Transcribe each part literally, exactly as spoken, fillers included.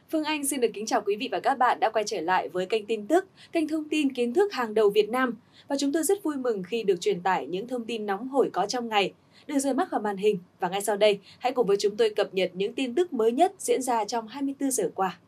Phương Anh xin được kính chào quý vị và các bạn đã quay trở lại với kênh tin tức, kênh thông tin kiến thức hàng đầu Việt Nam. Và chúng tôi rất vui mừng khi được truyền tải những thông tin nóng hổi có trong ngày, được rời mắt khỏi màn hình. Và ngay sau đây, hãy cùng với chúng tôi cập nhật những tin tức mới nhất diễn ra trong hai mươi tư giờ qua.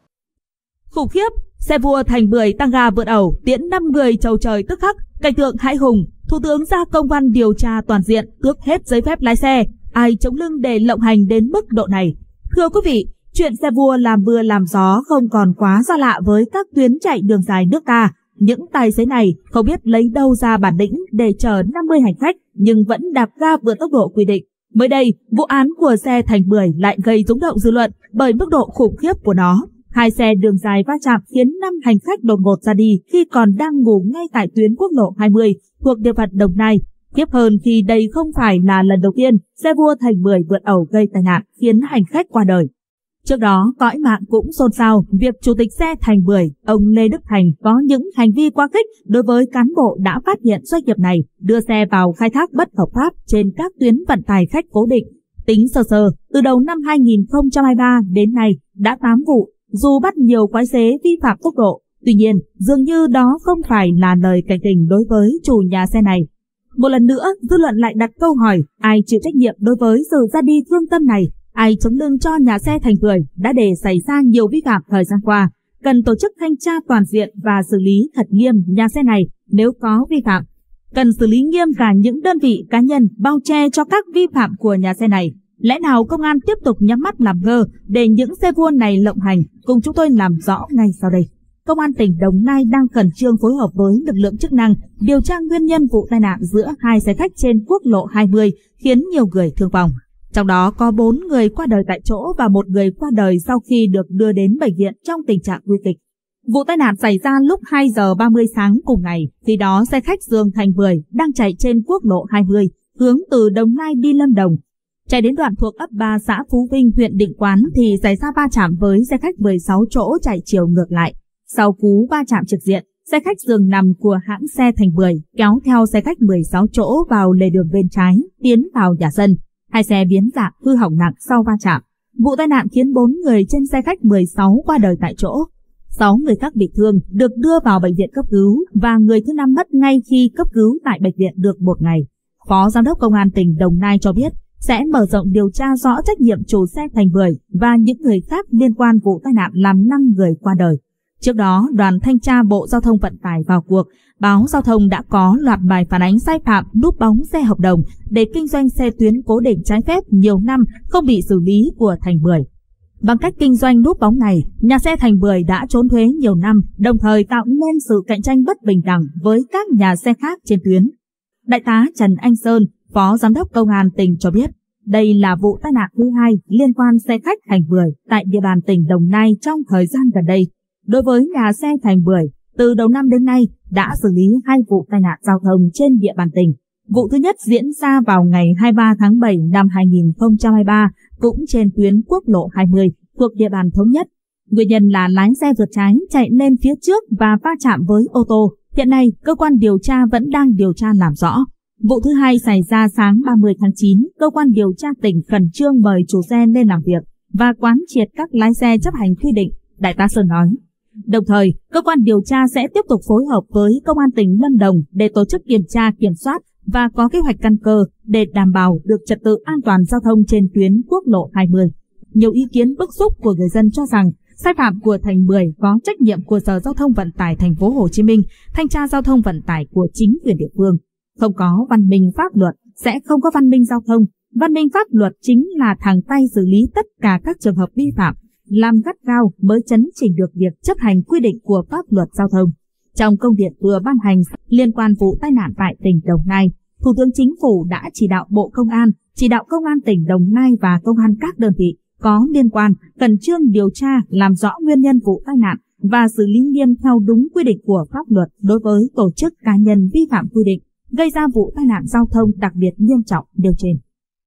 Khủng khiếp, xe vua thành bưởi tăng ga vượt ẩu, tiễn năm người chầu trời tức khắc, cảnh tượng hãi hùng. Thủ tướng ra công văn điều tra toàn diện, tước hết giấy phép lái xe. Ai chống lưng để lộng hành đến mức độ này? Thưa quý vị, chuyện xe vua làm mưa làm gió không còn quá xa lạ với các tuyến chạy đường dài nước ta. Những tài xế này không biết lấy đâu ra bản lĩnh để chở năm mươi hành khách nhưng vẫn đạp ga vượt tốc độ quy định. Mới đây, vụ án của xe thành bưởi lại gây rúng động dư luận bởi mức độ khủng khiếp của nó. Hai xe đường dài va chạm khiến năm hành khách đột ngột ra đi khi còn đang ngủ ngay tại tuyến quốc lộ hai mươi thuộc địa phận Đồng Nai. Tiếp hơn khi đây không phải là lần đầu tiên xe vua thành bưởi vượt ẩu gây tai nạn khiến hành khách qua đời. Trước đó, cõi mạng cũng xôn xao việc chủ tịch xe thành bưởi, ông Lê Đức Thành có những hành vi quá khích đối với cán bộ đã phát hiện doanh nghiệp này đưa xe vào khai thác bất hợp pháp trên các tuyến vận tải khách cố định. Tính sơ sơ, từ đầu năm hai nghìn không trăm hai mươi ba đến nay đã tám vụ, dù bắt nhiều quái xế vi phạm tốc độ. Tuy nhiên, dường như đó không phải là lời cảnh tỉnh đối với chủ nhà xe này. Một lần nữa, dư luận lại đặt câu hỏi ai chịu trách nhiệm đối với sự ra đi thương tâm này? Ai chống lưng cho nhà xe thành bưởi đã để xảy ra nhiều vi phạm thời gian qua? Cần tổ chức thanh tra toàn diện và xử lý thật nghiêm nhà xe này nếu có vi phạm. Cần xử lý nghiêm cả những đơn vị cá nhân bao che cho các vi phạm của nhà xe này. Lẽ nào công an tiếp tục nhắm mắt làm ngơ để những xe vua này lộng hành? Cùng chúng tôi làm rõ ngay sau đây. Công an tỉnh Đồng Nai đang khẩn trương phối hợp với lực lượng chức năng điều tra nguyên nhân vụ tai nạn giữa hai xe khách trên quốc lộ hai mươi khiến nhiều người thương vong. Trong đó có bốn người qua đời tại chỗ và một người qua đời sau khi được đưa đến bệnh viện trong tình trạng nguy kịch. Vụ tai nạn xảy ra lúc hai giờ ba mươi sáng cùng ngày, khi đó xe khách Dương Thành Bưởi đang chạy trên quốc lộ hai mươi, hướng từ Đồng Nai đi Lâm Đồng. Chạy đến đoạn thuộc ấp ba xã Phú Vinh, huyện Định Quán thì xảy ra va chạm với xe khách mười sáu chỗ chạy chiều ngược lại. Sau cú va chạm trực diện, xe khách giường nằm của hãng xe Thành Bưởi kéo theo xe khách mười sáu chỗ vào lề đường bên trái, tiến vào nhà dân. Hai xe biến dạng hư hỏng nặng sau va chạm. Vụ tai nạn khiến bốn người trên xe khách mười sáu qua đời tại chỗ. sáu người khác bị thương được đưa vào bệnh viện cấp cứu và người thứ năm mất ngay khi cấp cứu tại bệnh viện được một ngày. Phó Giám đốc Công an tỉnh Đồng Nai cho biết sẽ mở rộng điều tra rõ trách nhiệm chủ xe thành bưởi và những người khác liên quan vụ tai nạn làm năm người qua đời. Trước đó, đoàn thanh tra Bộ Giao thông Vận tải vào cuộc, báo Giao thông đã có loạt bài phản ánh sai phạm núp bóng xe hợp đồng để kinh doanh xe tuyến cố định trái phép nhiều năm không bị xử lý của Thành Bưởi. Bằng cách kinh doanh núp bóng này, nhà xe Thành Bưởi đã trốn thuế nhiều năm, đồng thời tạo nên sự cạnh tranh bất bình đẳng với các nhà xe khác trên tuyến. Đại tá Trần Anh Sơn, Phó Giám đốc Công an tỉnh cho biết, đây là vụ tai nạn thứ hai liên quan xe khách Thành Bưởi tại địa bàn tỉnh Đồng Nai trong thời gian gần đây. Đối với nhà xe Thành Bưởi, từ đầu năm đến nay đã xử lý hai vụ tai nạn giao thông trên địa bàn tỉnh. Vụ thứ nhất diễn ra vào ngày hai mươi ba tháng bảy năm hai nghìn không trăm hai mươi ba, cũng trên tuyến quốc lộ hai mươi thuộc địa bàn Thống Nhất. Nguyên nhân là lái xe vượt trái chạy lên phía trước và va chạm với ô tô. Hiện nay, cơ quan điều tra vẫn đang điều tra làm rõ. Vụ thứ hai xảy ra sáng ba mươi tháng chín, cơ quan điều tra tỉnh khẩn trương mời chủ xe lên làm việc và quán triệt các lái xe chấp hành quy định, Đại tá Sơn nói. Đồng thời, cơ quan điều tra sẽ tiếp tục phối hợp với Công an tỉnh Lâm Đồng để tổ chức kiểm tra, kiểm soát và có kế hoạch căn cơ để đảm bảo được trật tự an toàn giao thông trên tuyến quốc lộ hai mươi. Nhiều ý kiến bức xúc của người dân cho rằng sai phạm của Thành Bưởi có trách nhiệm của Sở Giao thông Vận tải Thành phố Hồ Chí Minh, thanh tra giao thông vận tải của chính quyền địa phương. Không có văn minh pháp luật sẽ không có văn minh giao thông. Văn minh pháp luật chính là thẳng tay xử lý tất cả các trường hợp vi phạm, làm gắt gao mới chấn chỉnh được việc chấp hành quy định của pháp luật giao thông. Trong công điện vừa ban hành liên quan vụ tai nạn tại tỉnh Đồng Nai, Thủ tướng Chính phủ đã chỉ đạo Bộ Công an, chỉ đạo Công an tỉnh Đồng Nai và công an các đơn vị có liên quan khẩn trương điều tra làm rõ nguyên nhân vụ tai nạn và xử lý nghiêm theo đúng quy định của pháp luật đối với tổ chức cá nhân vi phạm quy định gây ra vụ tai nạn giao thông đặc biệt nghiêm trọng nêu trên.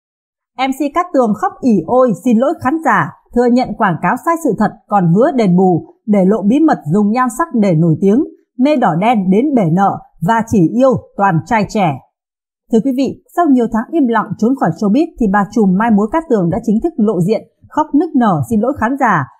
em xê Cát Tường khóc ỉ ôi xin lỗi khán giả, thừa nhận quảng cáo sai sự thật còn hứa đền bù, để lộ bí mật dùng nhan sắc để nổi tiếng, mê đỏ đen đến bể nợ và chỉ yêu toàn trai trẻ. Thưa quý vị, sau nhiều tháng im lặng trốn khỏi showbiz thì bà trùm mai mối Cát Tường đã chính thức lộ diện, khóc nức nở xin lỗi khán giả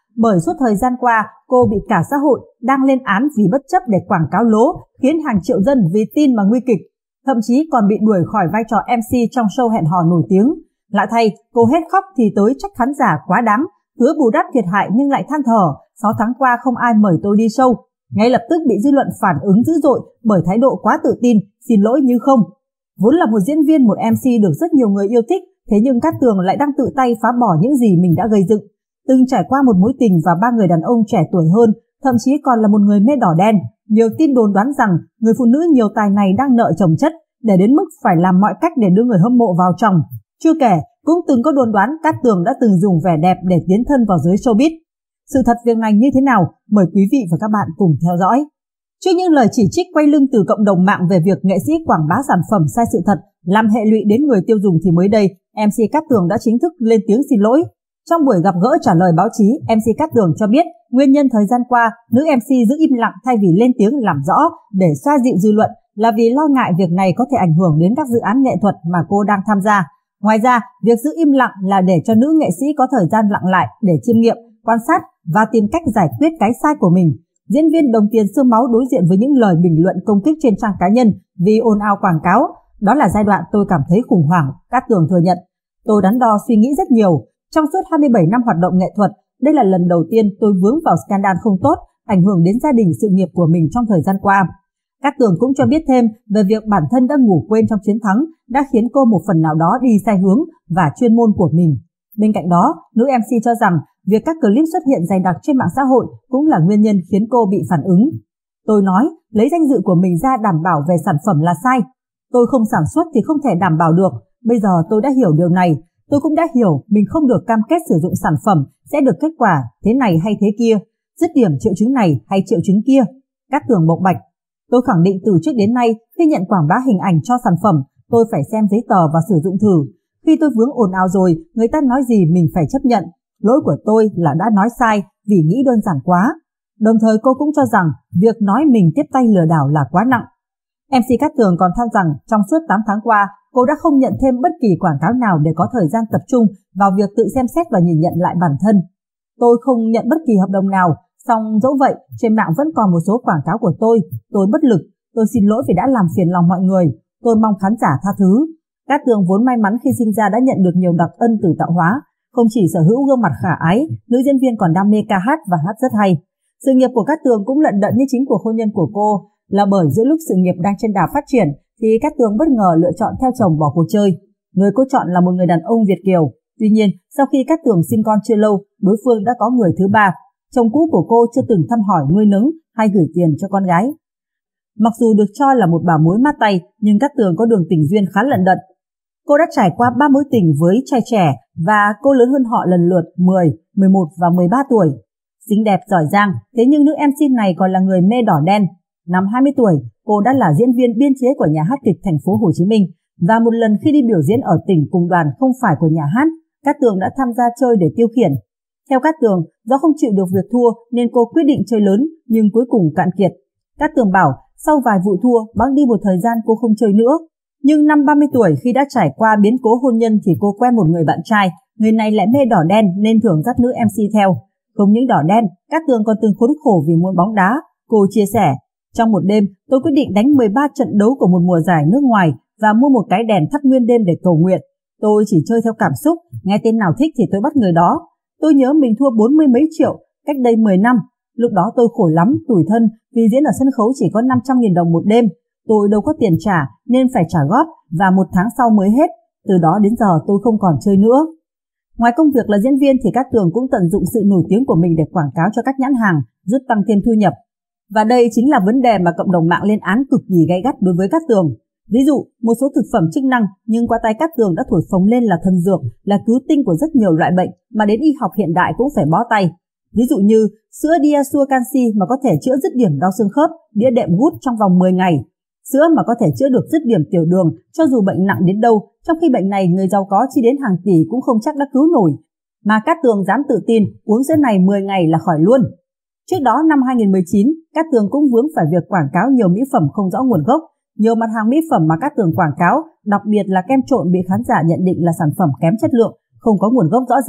bởi suốt thời gian qua cô bị cả xã hội đang lên án vì bất chấp để quảng cáo lố, khiến hàng triệu dân vì tin mà nguy kịch, thậm chí còn bị đuổi khỏi vai trò em xê trong show hẹn hò nổi tiếng. Lạ thay, cô hết khóc thì tới trách khán giả quá đáng, hứa bù đắp thiệt hại nhưng lại than thở, sáu tháng qua không ai mời tôi đi show. Ngay lập tức bị dư luận phản ứng dữ dội bởi thái độ quá tự tin, xin lỗi như không. Vốn là một diễn viên, một em xê được rất nhiều người yêu thích, thế nhưng Cát Tường lại đang tự tay phá bỏ những gì mình đã gây dựng. Từng trải qua một mối tình và ba người đàn ông trẻ tuổi hơn, thậm chí còn là một người mê đỏ đen. Nhiều tin đồn đoán rằng người phụ nữ nhiều tài này đang nợ chồng chất, để đến mức phải làm mọi cách để đưa người hâm mộ vào chồng. Chưa kể, cũng từng có đồn đoán Cát Tường đã từng dùng vẻ đẹp để tiến thân vào giới showbiz. Sự thật việc này như thế nào? Mời quý vị và các bạn cùng theo dõi. Trước những lời chỉ trích quay lưng từ cộng đồng mạng về việc nghệ sĩ quảng bá sản phẩm sai sự thật, làm hệ lụy đến người tiêu dùng thì mới đây, em xê Cát Tường đã chính thức lên tiếng xin lỗi. Trong buổi gặp gỡ trả lời báo chí, em xê Cát Tường cho biết nguyên nhân thời gian qua nữ em xê giữ im lặng thay vì lên tiếng làm rõ để xoa dịu dư luận là vì lo ngại việc này có thể ảnh hưởng đến các dự án nghệ thuật mà cô đang tham gia. Ngoài ra, việc giữ im lặng là để cho nữ nghệ sĩ có thời gian lặng lại để chiêm nghiệm, quan sát và tìm cách giải quyết cái sai của mình. Diễn viên đồng tiền xương máu đối diện với những lời bình luận công kích trên trang cá nhân vì ồn ào quảng cáo. Đó là giai đoạn tôi cảm thấy khủng hoảng, Cát Tường thừa nhận. Tôi đắn đo suy nghĩ rất nhiều. Trong suốt hai mươi bảy năm hoạt động nghệ thuật, đây là lần đầu tiên tôi vướng vào scandal không tốt, ảnh hưởng đến gia đình sự nghiệp của mình trong thời gian qua. Cát Tường cũng cho biết thêm về việc bản thân đã ngủ quên trong chiến thắng đã khiến cô một phần nào đó đi sai hướng và chuyên môn của mình. Bên cạnh đó, nữ em xê cho rằng việc các clip xuất hiện dày đặc trên mạng xã hội cũng là nguyên nhân khiến cô bị phản ứng. Tôi nói, lấy danh dự của mình ra đảm bảo về sản phẩm là sai. Tôi không sản xuất thì không thể đảm bảo được. Bây giờ tôi đã hiểu điều này. Tôi cũng đã hiểu mình không được cam kết sử dụng sản phẩm sẽ được kết quả thế này hay thế kia, dứt điểm triệu chứng này hay triệu chứng kia. Cát Tường bộc bạch. Tôi khẳng định từ trước đến nay khi nhận quảng bá hình ảnh cho sản phẩm, tôi phải xem giấy tờ và sử dụng thử. Khi tôi vướng ồn ào rồi, người ta nói gì mình phải chấp nhận. Lỗi của tôi là đã nói sai vì nghĩ đơn giản quá. Đồng thời cô cũng cho rằng việc nói mình tiếp tay lừa đảo là quá nặng. em xê Cát Tường còn than rằng trong suốt tám tháng qua, cô đã không nhận thêm bất kỳ quảng cáo nào để có thời gian tập trung vào việc tự xem xét và nhìn nhận lại bản thân. Tôi không nhận bất kỳ hợp đồng nào, song dẫu vậy, trên mạng vẫn còn một số quảng cáo của tôi. Tôi bất lực, tôi xin lỗi vì đã làm phiền lòng mọi người. Tôi mong khán giả tha thứ. Cát Tường vốn may mắn khi sinh ra đã nhận được nhiều đặc ân từ tạo hóa. Không chỉ sở hữu gương mặt khả ái, nữ diễn viên còn đam mê ca hát và hát rất hay. Sự nghiệp của Cát Tường cũng lận đận như chính cuộc hôn nhân của cô, là bởi giữa lúc sự nghiệp đang trên đà phát triển thì Cát Tường bất ngờ lựa chọn theo chồng bỏ cuộc chơi. Người cô chọn là một người đàn ông Việt kiều. Tuy nhiên, sau khi Cát Tường sinh con chưa lâu, đối phương đã có người thứ ba. Chồng cũ của cô chưa từng thăm hỏi, nuôi nấng hay gửi tiền cho con gái. Mặc dù được cho là một bà mối mát tay, nhưng Cát Tường có đường tình duyên khá lận đận. Cô đã trải qua ba mối tình với trai trẻ và cô lớn hơn họ lần lượt mười, mười một và mười ba tuổi. Xinh đẹp giỏi giang, thế nhưng nữ em xê này còn là người mê đỏ đen. Năm hai mươi tuổi, cô đã là diễn viên biên chế của nhà hát kịch thành phố Hồ Chí Minh và một lần khi đi biểu diễn ở tỉnh cùng đoàn không phải của nhà hát, Cát Tường đã tham gia chơi để tiêu khiển. Theo Cát Tường, do không chịu được việc thua nên cô quyết định chơi lớn nhưng cuối cùng cạn kiệt. Cát Tường bảo sau vài vụ thua, bẵng đi một thời gian cô không chơi nữa. Nhưng năm ba mươi tuổi khi đã trải qua biến cố hôn nhân thì cô quen một người bạn trai, người này lại mê đỏ đen nên thường dắt nữ em xê theo. Không những đỏ đen, Cát Tường còn từng khốn khổ vì môn bóng đá. Cô chia sẻ, trong một đêm tôi quyết định đánh mười ba trận đấu của một mùa giải nước ngoài và mua một cái đèn thắp nguyên đêm để cầu nguyện. Tôi chỉ chơi theo cảm xúc, nghe tên nào thích thì tôi bắt người đó. Tôi nhớ mình thua bốn mươi mấy triệu cách đây mười năm. Lúc đó tôi khổ lắm, tủi thân vì diễn ở sân khấu chỉ có năm trăm nghìn đồng một đêm. Tôi đâu có tiền trả nên phải trả góp và một tháng sau mới hết. Từ đó đến giờ tôi không còn chơi nữa. Ngoài công việc là diễn viên thì Cát Tường cũng tận dụng sự nổi tiếng của mình để quảng cáo cho các nhãn hàng, giúp tăng thêm thu nhập. Và đây chính là vấn đề mà cộng đồng mạng lên án cực kỳ gay gắt đối với Cát Tường. Ví dụ, một số thực phẩm chức năng nhưng qua tay Cát Tường đã thổi phồng lên là thần dược, là cứu tinh của rất nhiều loại bệnh mà đến y học hiện đại cũng phải bó tay. Ví dụ như sữa Diasua Canxi mà có thể chữa dứt điểm đau xương khớp, đĩa đệm gút trong vòng mười ngày. Sữa mà có thể chữa được dứt điểm tiểu đường cho dù bệnh nặng đến đâu, trong khi bệnh này người giàu có chi đến hàng tỷ cũng không chắc đã cứu nổi. Mà Cát Tường dám tự tin uống sữa này mười ngày là khỏi luôn. Trước đó năm hai nghìn không trăm mười chín, Cát Tường cũng vướng phải việc quảng cáo nhiều mỹ phẩm không rõ nguồn gốc. Nhiều mặt hàng mỹ phẩm mà Cát Tường quảng cáo, đặc biệt là kem trộn bị khán giả nhận định là sản phẩm kém chất lượng, không có nguồn gốc rõ ràng.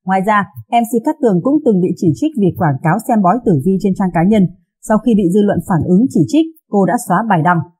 Ngoài ra, em xê Cát Tường cũng từng bị chỉ trích vì quảng cáo xem bói tử vi trên trang cá nhân. Sau khi bị dư luận phản ứng chỉ trích, cô đã xóa bài đăng.